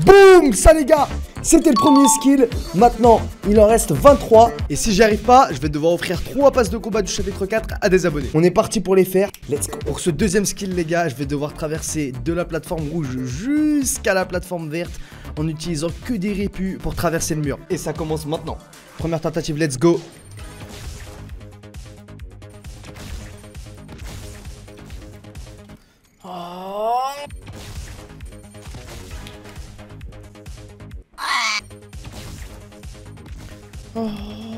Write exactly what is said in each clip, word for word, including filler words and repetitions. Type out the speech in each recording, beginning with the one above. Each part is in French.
Boum. Ça les gars, c'était le premier skill. Maintenant, il en reste vingt-trois. Et si j'y arrive pas, je vais devoir offrir trois passes de combat du chapitre quatre à des abonnés. On est parti pour les faire. Let's go. Pour ce deuxième skill les gars, je vais devoir traverser de la plateforme rouge jusqu'à la plateforme verte en utilisant que des répus pour traverser le mur. Et ça commence maintenant. Première tentative, let's go. Oh.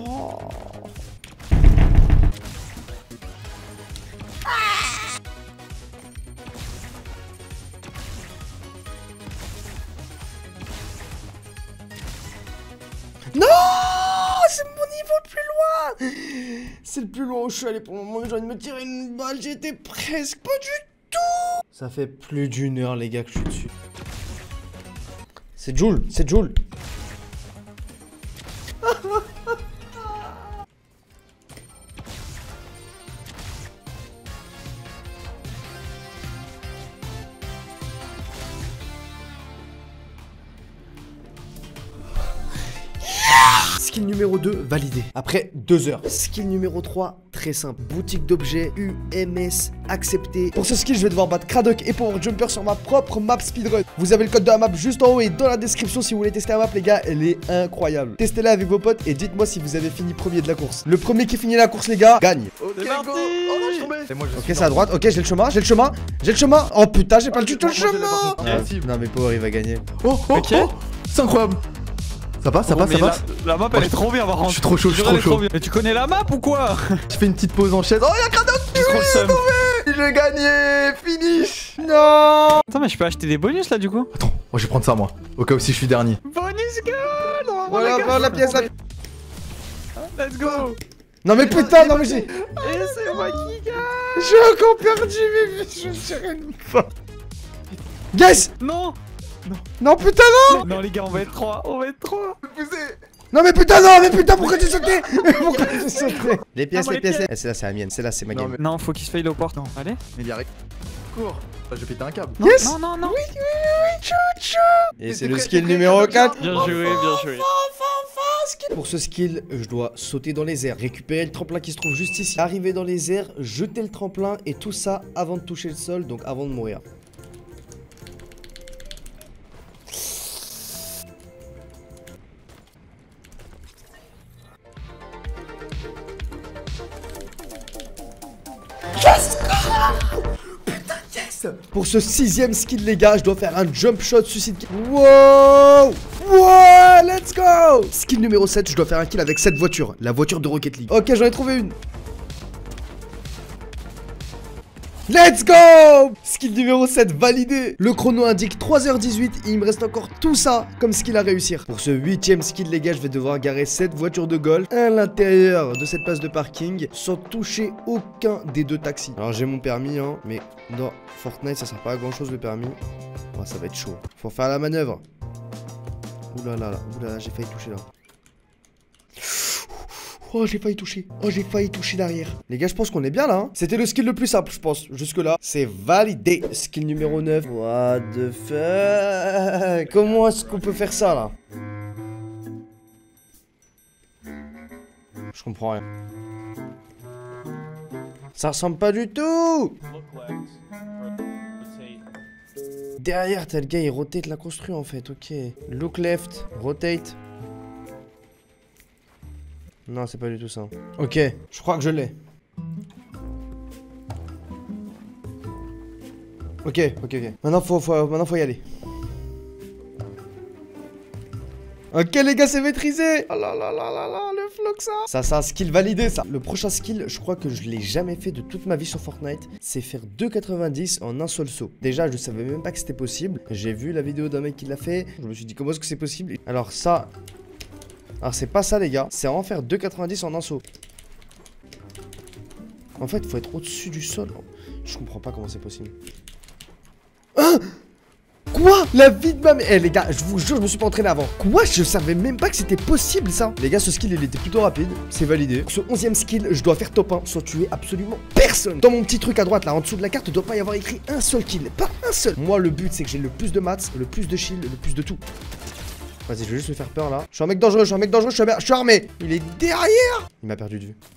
Non, c'est mon niveau le plus loin. C'est le plus loin où je suis allé pour le moment. J'ai envie de me tirer une balle. J'étais presque pas du tout. Ça fait plus d'une heure les gars que je suis dessus. C'est Joule, c'est Joule. Skill numéro deux, validé. Après deux heures. Skill numéro trois, très simple. Boutique d'objets, U M S, accepté. Pour ce skill, je vais devoir battre Cradock et Power Jumper sur ma propre map speedrun. Vous avez le code de la map juste en haut et dans la description si vous voulez tester la map, les gars. Elle est incroyable. Testez-la avec vos potes et dites-moi si vous avez fini premier de la course. Le premier qui finit la course, les gars, gagne. Ok, go. Oh non, je tombais. Ok, c'est à droite. Ok, j'ai le chemin, j'ai le chemin, j'ai le chemin. Oh putain, j'ai pas du tout le chemin. Non, mais Power, il va gagner. Oh, oh, ok. oh. C'est incroyable. Ça passe, ça passe, ça passe. La, la map elle est trop bien par contre. Je suis trop chaud, je suis trop chaud. Mais tu connais la map ou quoi? Je fais une petite pause en chaise. Oh y'a Cradock qui est tombé. J'ai gagné. Finish. Non. Attends mais je peux acheter des bonus là du coup. Attends, moi je vais prendre ça moi. Au cas où si je suis dernier. Bonus go. Voilà, voilà la pièce là. Let's go. Non mais putain, non mais j'ai... Et c'est moi qui gagne. J'ai encore perdu mais je serai une fois. Yes. Non. Non. Non putain non. Non les gars on va être trois, on va être trois. Non mais putain non mais putain pourquoi tu sautais? Pourquoi tu sautais? Les pièces, Ah, les les pièces, pièces. eh, c'est là c'est la mienne, c'est là c'est ma Non, game. mais- Non faut qu'il se faille aux portes. Non allez. Mais il y a rien. Cours. Je vais péter un câble. Non, Yes. non non non. Oui oui oui chou chou. Et Mais c'est t'es le prêt, skill t'es prêt, numéro Cradock, quatre. Bien joué, bien joué. Pour ce skill, je dois sauter dans les airs, récupérer le tremplin qui se trouve juste ici, arriver dans les airs, jeter le tremplin et tout ça avant de toucher le sol, donc avant de mourir. Yes! Putain, yes! Pour ce sixième skill, les gars, je dois faire un jump shot suicide kill. Wow! Wow! Let's go! Skill numéro sept, je dois faire un kill avec cette voiture, la voiture de Rocket League. Ok, j'en ai trouvé une. Let's go! Skill numéro sept validé. Le chrono indique trois heures dix-huit et il me reste encore tout ça comme skill à réussir. Pour ce huitième skill les gars, je vais devoir garer cette voiture de golf à l'intérieur de cette place de parking sans toucher aucun des deux taxis. Alors j'ai mon permis hein, mais dans Fortnite ça sert pas à grand chose le permis. Oh, ça va être chaud. Faut faire la manœuvre. Ouh là là là, ouh là là, j'ai failli toucher là. Oh j'ai failli toucher, oh j'ai failli toucher derrière. Les gars je pense qu'on est bien là hein. C'était le skill le plus simple je pense. Jusque là c'est validé. Skill numéro neuf. What the fuck? Comment est-ce qu'on peut faire ça là? Je comprends rien. Ça ressemble pas du tout. Derrière t'as le gars il rotate la construit en fait. Ok. Look left, rotate. Non, c'est pas du tout ça. Ok, je crois que je l'ai. Ok, ok, ok. Maintenant faut, faut, maintenant faut y aller. Ok les gars, c'est maîtrisé. Oh là là là là là, le flow que ça. Ça, c'est un skill validé ça. Le prochain skill, je crois que je l'ai jamais fait de toute ma vie sur Fortnite. C'est faire deux quatre-vingt-dix en un seul saut. Déjà, je savais même pas que c'était possible. J'ai vu la vidéo d'un mec qui l'a fait. Je me suis dit comment est-ce que c'est possible. Alors ça... Alors c'est pas ça les gars, c'est en faire deux quatre-vingt-dix en un saut. En fait faut être au-dessus du sol. Je comprends pas comment c'est possible. Hein? Quoi? La vie de ma mère. Eh les gars, je vous jure, je me suis pas entraîné avant. Quoi? Je savais même pas que c'était possible ça. Les gars, ce skill il était plutôt rapide. C'est validé. Ce onzième skill, je dois faire top un sans tuer absolument personne. Dans mon petit truc à droite là, en dessous de la carte, il doit pas y avoir écrit un seul kill. Pas Un seul. Moi, le but, c'est que j'ai le plus de mats, le plus de shield, le plus de tout. Vas-y, je vais juste me faire peur là. Je suis un mec dangereux, je suis un mec dangereux, je suis, un... je suis armé. Il est derrière. Il m'a perdu de vue.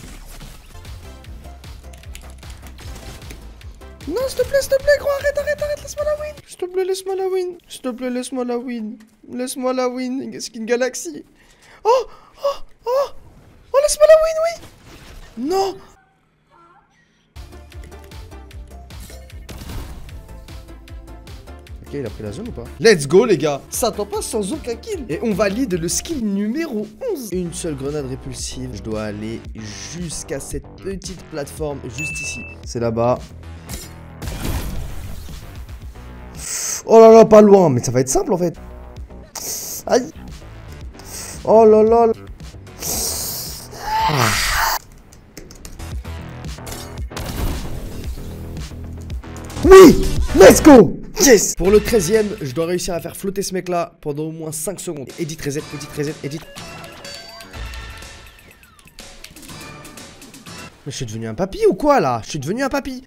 Non, s'il te plaît, s'il te plaît, gros, arrête, arrête, arrête, laisse-moi la win. S'il te plaît, laisse-moi la win. S'il te plaît, laisse-moi la win. Laisse-moi la win. Skin Galaxy. Oh, oh, oh. Oh, laisse-moi la win, oui. Non. Ok, il a pris la zone ou pas? Let's go, les gars. Ça attend pas sans aucun kill. Et on valide le skill numéro onze. Une seule grenade répulsive. Je dois aller jusqu'à cette petite plateforme juste ici. C'est là-bas. Oh là là, pas loin. Mais ça va être simple, en fait. Aïe. Oh là là. Oui. Let's go. Yes. Pour le treizième, je dois réussir à faire flotter ce mec là pendant au moins cinq secondes. Edit reset, edit reset, edit. Mais je suis devenu un papy ou quoi là? Je suis devenu un papy.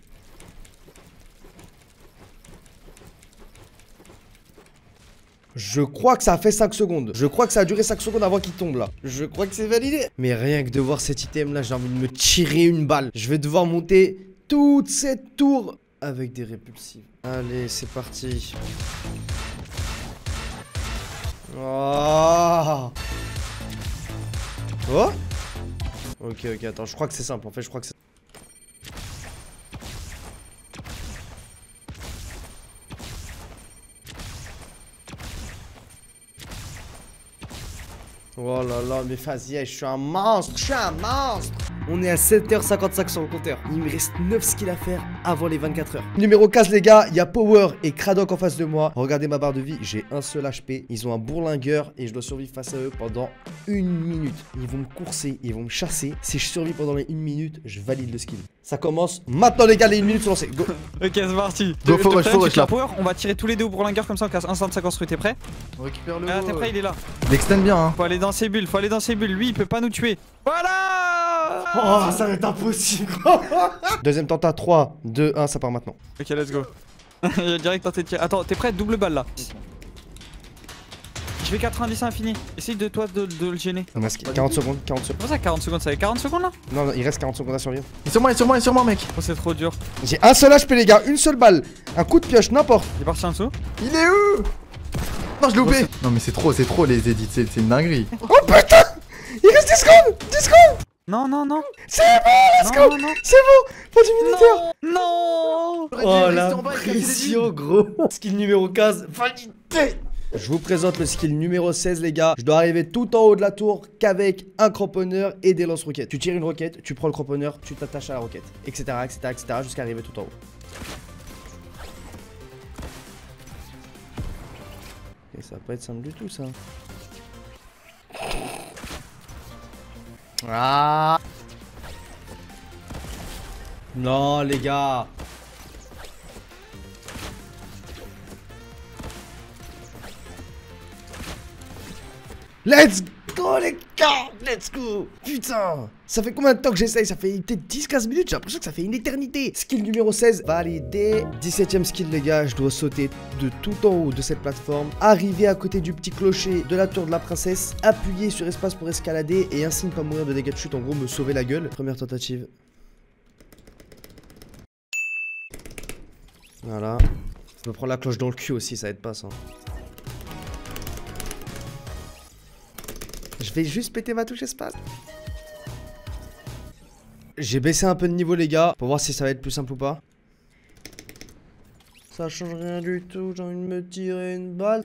Je crois que ça a fait cinq secondes. Je crois que ça a duré cinq secondes avant qu'il tombe là. Je crois que c'est validé. Mais rien que de voir cet item là, j'ai envie de me tirer une balle. Je vais devoir monter toute cette tour avec des répulsives. Allez, c'est parti. Oh. Oh. Ok, ok, attends, je crois que c'est simple. En fait, je crois que c'est... Oh là là, mais vas-y, je suis un monstre, je suis un monstre. On est à sept heures cinquante-cinq sur le compteur. Il me reste neuf skills à faire avant les vingt-quatre heures. Numéro quinze, les gars, il y a Power et Cradoc en face de moi. Regardez ma barre de vie, j'ai un seul H P. Ils ont un bourlingueur et je dois survivre face à eux pendant une minute. Ils vont me courser, ils vont me chasser. Si je survis pendant les une minute, je valide le skill. Ça commence maintenant, les gars, les une minute sont lancées. Go. Ok, c'est parti. Go, faut rush, faut rush là. Power, on va tirer tous les deux au bourlingueur comme ça, on casse instant de sa construite. T'es prêt? On récupère le. Ah, t'es prêt, il est là. L'extend bien, hein. Faut aller dans ses bulles, faut aller dans ses bulles. Lui, il peut pas nous tuer. Voilà. Oh, ça va être impossible. Deuxième tenta, trois, deux, un, ça part maintenant. Ok, let's go. J'ai direct tenté de tirer. Attends, t'es prêt? Double balle là. Je vais quatre-vingt-dix à infini. Essaye de toi de, de le gêner. Il reste quarante secondes, quarante secondes. Comment ça, quarante secondes? Ça fait quarante secondes là? Non, non, il reste quarante secondes à survivre. Il est sur moi, il est sur moi, il est sur moi, mec. Oh, c'est trop dur. J'ai un seul H P, les gars, une seule balle. Un coup de pioche, n'importe. Il est parti en dessous. Il est où? Non, je l'ai loupé. Non, mais c'est trop, c'est trop les edits, c'est une dinguerie. Oh putain. Il reste dix secondes, dix secondes. Non, non, non. C'est bon, let's go. C'est bon, pas du militaire. Non. Oh la pression, gros. Skill numéro quinze, validé. Je vous présente le skill numéro seize, les gars. Je dois arriver tout en haut de la tour qu'avec un cramponneur et des lance-roquettes. Tu tires une roquette, tu prends le cramponneur, tu t'attaches à la roquette, etc, etc, et cetera, jusqu'à arriver tout en haut. Et ça va pas être simple du tout, ça. Ah. Non, les gars. Let's go, les gars. Let's go. Putain. Ça fait combien de temps que j'essaye? Ça fait peut-être dix quinze minutes. J'ai l'impression que ça fait une éternité. Skill numéro seize, validé. dix-septième skill, les gars. Je dois sauter de tout en haut de cette plateforme, arriver à côté du petit clocher de la tour de la princesse, appuyer sur espace pour escalader et ainsi ne pas mourir de dégâts de chute. En gros, me sauver la gueule. Première tentative. Voilà. Je me prends la cloche dans le cul aussi, ça aide pas ça. Je vais juste péter ma touche espace. J'ai baissé un peu de niveau, les gars, pour voir si ça va être plus simple ou pas. Ça change rien du tout, j'ai envie de me tirer une balle.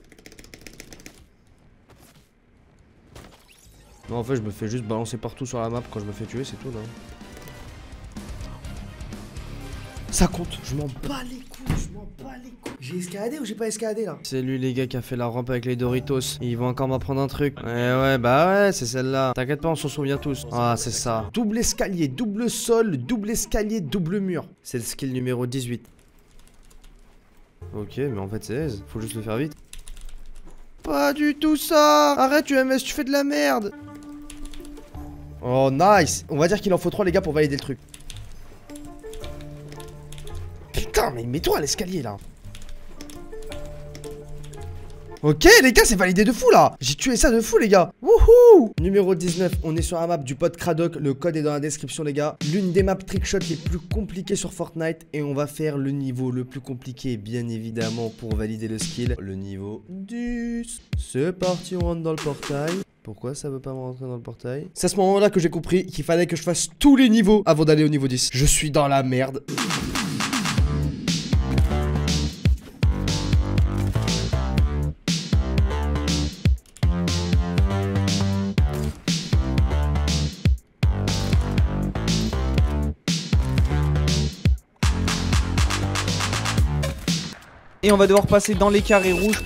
Non, en fait, je me fais juste balancer partout sur la map quand je me fais tuer, c'est tout, non? Ça compte, je m'en bats les couilles, je m'en bats les couilles. J'ai escaladé ou j'ai pas escaladé là? C'est lui, les gars, qui a fait la rampe avec les Doritos. Ils vont encore m'apprendre un truc. Ouais, ouais, bah ouais, c'est celle-là. T'inquiète pas, on s'en souvient tous. Ah, c'est ça. Double escalier, double sol, double escalier, double mur. C'est le skill numéro dix-huit. Ok, mais en fait, c'est aise. Faut juste le faire vite. Pas du tout ça. Arrête, U M S, tu fais de la merde. Oh, nice. On va dire qu'il en faut trois, les gars, pour valider le truc. Putain, mais mets-toi à l'escalier là. Ok les gars, c'est validé de fou là. J'ai tué ça de fou les gars. Wouhou. Numéro dix-neuf, on est sur la map du pote Cradoc. Le code est dans la description les gars. L'une des maps trickshot les plus compliquées sur Fortnite. Et on va faire le niveau le plus compliqué bien évidemment pour valider le skill. Le niveau dix. C'est parti, on rentre dans le portail. Pourquoi ça veut pas me rentrer dans le portail? C'est à ce moment là que j'ai compris qu'il fallait que je fasse tous les niveaux avant d'aller au niveau dix. Je suis dans la merde. Et on va devoir passer dans les carrés rouges.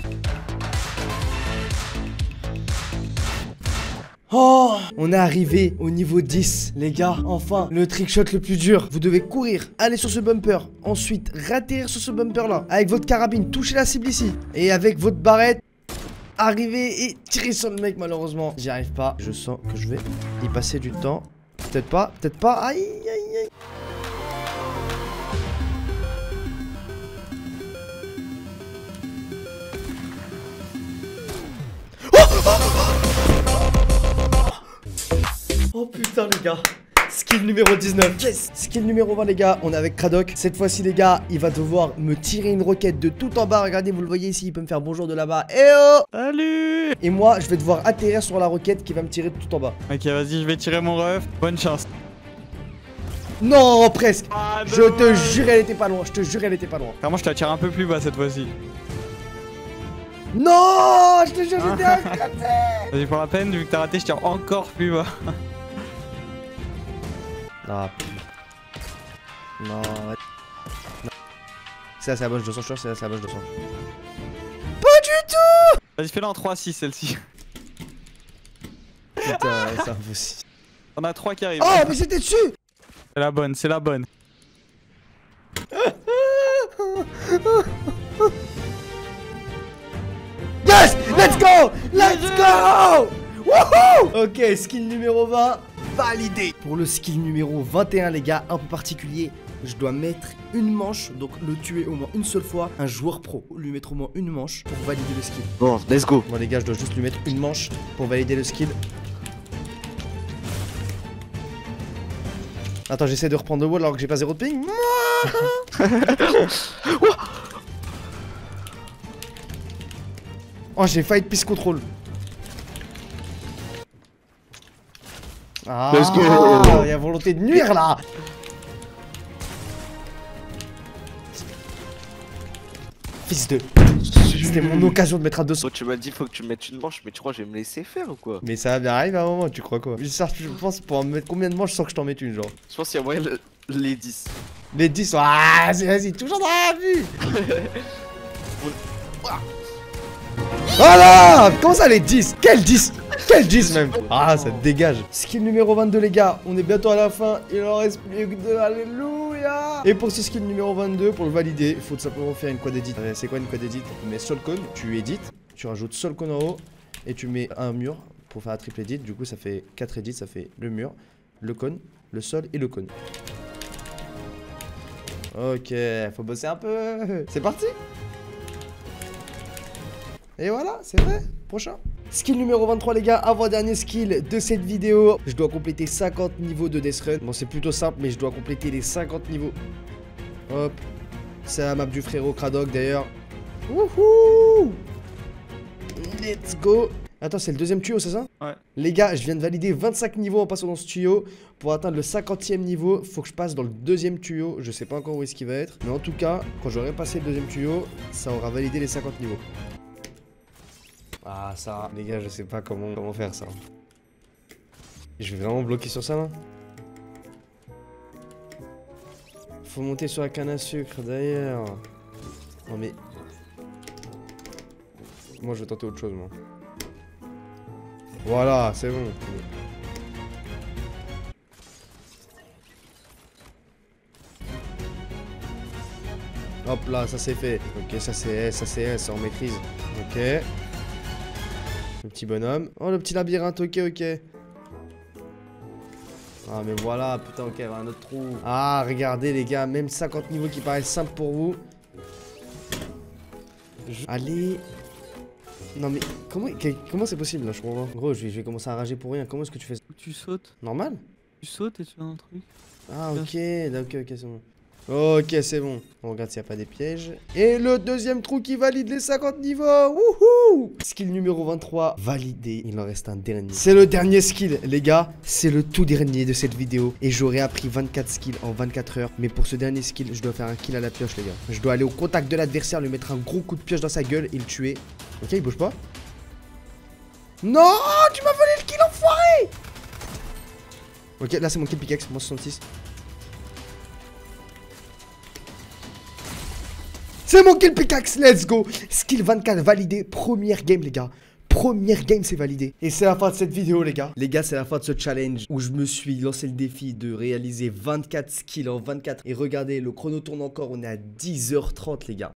Oh, on est arrivé au niveau dix, les gars. Enfin, le trickshot le plus dur. Vous devez courir, aller sur ce bumper. Ensuite, rater sur ce bumper là. Avec votre carabine, toucher la cible ici. Et avec votre barrette, arriver et tirer sur le mec. Malheureusement, j'y arrive pas. Je sens que je vais y passer du temps. Peut-être pas, peut-être pas. Aïe, aïe, aïe. Oh putain les gars. Skill numéro dix-neuf. Yes. Skill numéro vingt les gars. On est avec Cradoc. Cette fois-ci les gars, il va devoir me tirer une roquette de tout en bas. Regardez, vous le voyez ici, il peut me faire bonjour de là-bas. Eh oh. Salut. Et moi, je vais devoir atterrir sur la roquette qui va me tirer de tout en bas. Ok, vas-y, je vais tirer mon ref. Bonne chance. Non, presque. Ah, je te jure, elle était pas loin. Je te jure, elle était pas loin. Clairement, je te la tire un peu plus bas cette fois-ci. Non, je te jure, j'étais à côté. Vas-y, pour la peine, vu que t'as raté, je tire encore plus bas. Ah, non. Non. C'est là, c'est la boche de sang, je suis sûr, c'est là, c'est la boche de sang. Pas du tout. Vas-y, fais-la en trois six celle-ci. Putain, c'est impossible. On a trois qui arrivent. Oh, mais c'était dessus. C'est la bonne, c'est la bonne. Yes! Let's go! Let's go! Wouhou! Ok, skill numéro vingt, validé. Pour le skill numéro vingt et un, les gars, un peu particulier, je dois mettre une manche, donc le tuer au moins une seule fois, un joueur pro. Lui mettre au moins une manche pour valider le skill. Bon, let's go. Bon les gars, je dois juste lui mettre une manche pour valider le skill. Attends, j'essaie de reprendre le wall alors que j'ai pas zéro de ping. Oh, j'ai fight peace control. Ah, il y a volonté de nuire là. Fils de... C'était mon occasion de mettre à deux cents. Tu m'as dit faut que tu mettes une manche, mais tu crois que je vais me laisser faire ou quoi? Mais ça va bien arriver à un moment, tu crois quoi? Je pense pour en mettre combien de manches sans que je t'en mette une, genre? Je pense qu'il y a moyen le... les dix. Les dix, ah, vas-y, toujours dans la vue. Voilà. Comment ça les dix? Quel dix? Quel dix même? Ah, ça dégage. Skill numéro vingt-deux les gars, on est bientôt à la fin. Il en reste plus que deux, alléluia. Et pour ce skill numéro vingt-deux, pour le valider, il faut tout simplement faire une quad edit. C'est quoi une quad edit? Tu mets sol cone, tu édites, tu rajoutes sol cone en haut et tu mets un mur pour faire un triple edit. Du coup ça fait quatre edits, ça fait le mur, le cône, le sol et le cône. Ok, faut bosser un peu. C'est parti. Et voilà, c'est vrai. Prochain. Skill numéro vingt-trois les gars, avant-dernier skill de cette vidéo. Je dois compléter cinquante niveaux de Death Run. Bon c'est plutôt simple mais je dois compléter les cinquante niveaux. Hop. C'est la map du frérot Cradoc d'ailleurs. Wouhou. Let's go. Attends, c'est le deuxième tuyau, c'est ça? Ouais. Les gars, je viens de valider vingt-cinq niveaux en passant dans ce tuyau. Pour atteindre le cinquantième niveau, faut que je passe dans le deuxième tuyau. Je sais pas encore où est-ce qu'il va être. Mais en tout cas, quand j'aurai passé le deuxième tuyau, ça aura validé les cinquante niveaux. Ah ça, les gars, je sais pas comment, comment faire ça. Je vais vraiment bloquer sur ça là. Faut monter sur la canne à sucre d'ailleurs. Non mais... Moi je vais tenter autre chose moi. Voilà, c'est bon. Hop là, ça c'est fait. Ok, ça c'est ça c'est ça on maîtrise. Ok. Le petit bonhomme. Oh, le petit labyrinthe, ok, ok. Ah, mais voilà, putain, ok, il y avait un autre trou. Ah, regardez, les gars, même cinquante niveaux qui paraissent simples pour vous. Je... Allez. Non mais comment comment c'est possible là, je comprends pas. Gros, je vais, je vais commencer à rager pour rien. Comment est-ce que tu fais ça? Tu sautes. Normal? Tu sautes et tu fais un truc. Ah ok, là, ok, ok, c'est bon. Ok, c'est bon. On regarde s'il n'y a pas des pièges. Et le deuxième trou qui valide les cinquante niveaux. Wouhou! Skill numéro vingt-trois, validé. Il en reste un dernier. C'est le dernier skill, les gars. C'est le tout dernier de cette vidéo. Et j'aurais appris vingt-quatre skills en vingt-quatre heures. Mais pour ce dernier skill, je dois faire un kill à la pioche, les gars. Je dois aller au contact de l'adversaire, lui mettre un gros coup de pioche dans sa gueule et le tuer. Ok, il bouge pas. Non, tu m'as volé le kill, enfoiré! Ok, là c'est mon kill pickaxe, moi soixante-six. C'est mon kill pickaxe, let's go. Skill vingt-quatre validé, première game les gars. Première game c'est validé. Et c'est la fin de cette vidéo les gars. Les gars, c'est la fin de ce challenge où je me suis lancé le défi de réaliser vingt-quatre skills en vingt-quatre. Et regardez, le chrono tourne encore, on est à dix heures trente les gars.